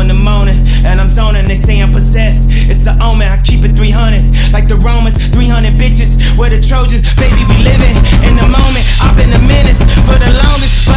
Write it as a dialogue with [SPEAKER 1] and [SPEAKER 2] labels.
[SPEAKER 1] in the morning, and I'm zoning, they say I'm possessed. It's the omen, I keep it 300. Like the Romans, 300 bitches. We're the Trojans, baby, we living in the moment. I've been a menace for the longest.